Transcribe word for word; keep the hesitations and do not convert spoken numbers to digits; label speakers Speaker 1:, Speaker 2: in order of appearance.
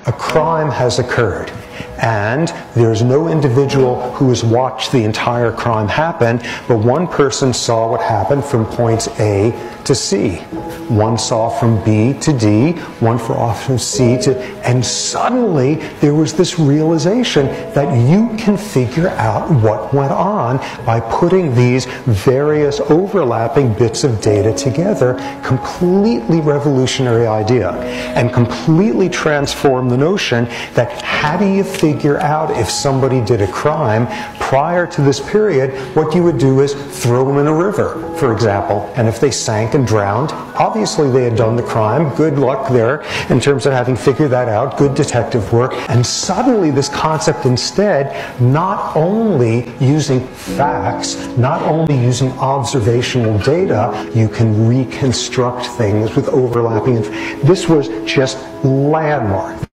Speaker 1: a crime has occurred, and there's no individual who has watched the entire crime happen, but one person saw what happened from points A to C. One saw from B to D, one saw from C to, and suddenly there was this realization that you can figure out what went on by putting these various overlapping bits of data together. Completely revolutionary idea, and completely transformed the notion that how do you figure out if somebody did a crime? Prior to this period, what you would do is throw them in a river, for example, and if they sank and drowned, obviously they had done the crime. Good luck there in terms of having figured that out. Good detective work. And suddenly this concept instead, not only using facts, not only using observational data, you can reconstruct things with overlapping. This was just landmark.